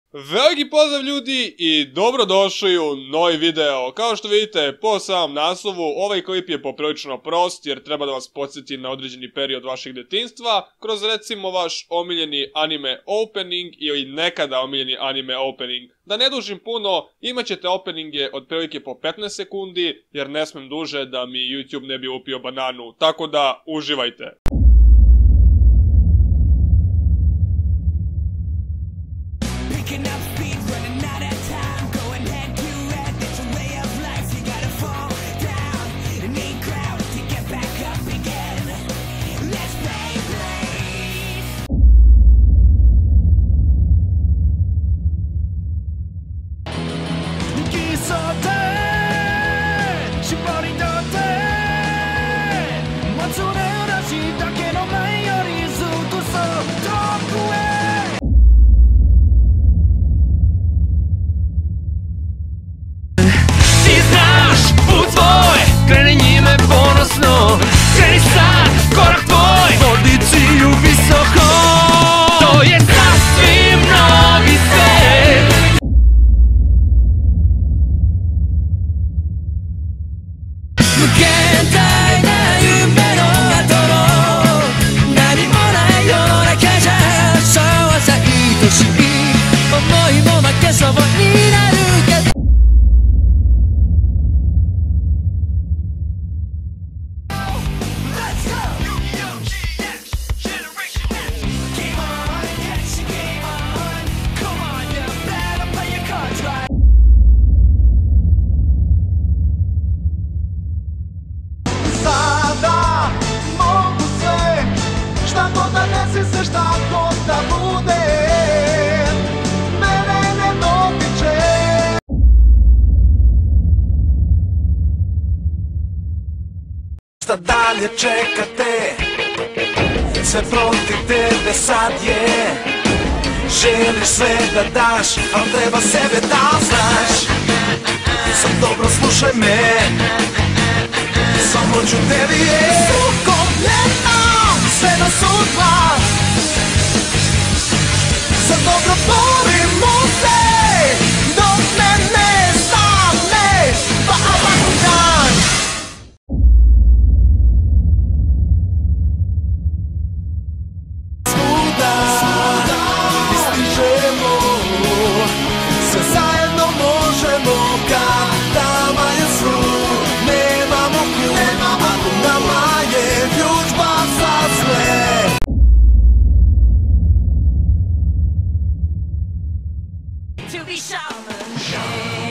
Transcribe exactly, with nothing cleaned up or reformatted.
Veliki pozdrav ljudi i dobrodošli u novi video. Kao što vidite po samom naslovu, ovaj klip je poprilično prost jer treba da vas podsjeti na određeni period vašeg detinjstva kroz recimo vaš omiljeni anime opening ili nekada omiljeni anime opening. Da ne dužim puno, imat ćete openinge otprilike po petnaest sekundi jer ne smem duže da mi YouTube ne bi upio bananu, tako da uživajte. Kreni sad, korak tvoj, vodi cilju visoko. To je sasvim novi svet. Mugentai na yume no ato no nani mo nai yoronaka ja shou wa saitoshii omoi mo makesobo ni naru ke. Šta god da bude, mene ne dotiče. Šta dalje čekate, sve protiv tebe sad je. Želiš sve da daš, ali treba sebe da znaš. Sad dobro slušaj me, samo ću tebi je sukomljeno, sve do sutra. Sad dobro borimo se, dok me ne stane, pa ovako dan. Svuda, mi stižemo, sve zajedno možemo, kada manje su, nemamo kud, ako nama je vjučba za sve. To be shaman.